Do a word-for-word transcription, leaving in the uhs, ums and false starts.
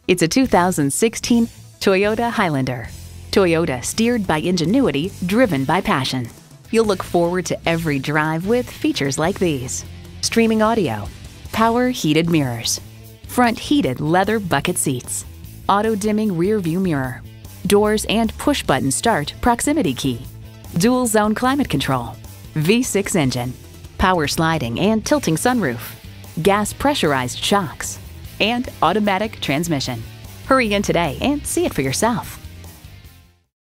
It's a two thousand sixteen Toyota Highlander. Toyota, steered by ingenuity, driven by passion. You'll look forward to every drive with features like these: streaming audio, power heated mirrors, front heated leather bucket seats, auto dimming rear view mirror, doors and push button start proximity key, dual zone climate control, V six engine, power sliding and tilting sunroof, gas pressurized shocks, and automatic transmission. Hurry in today and see it for yourself.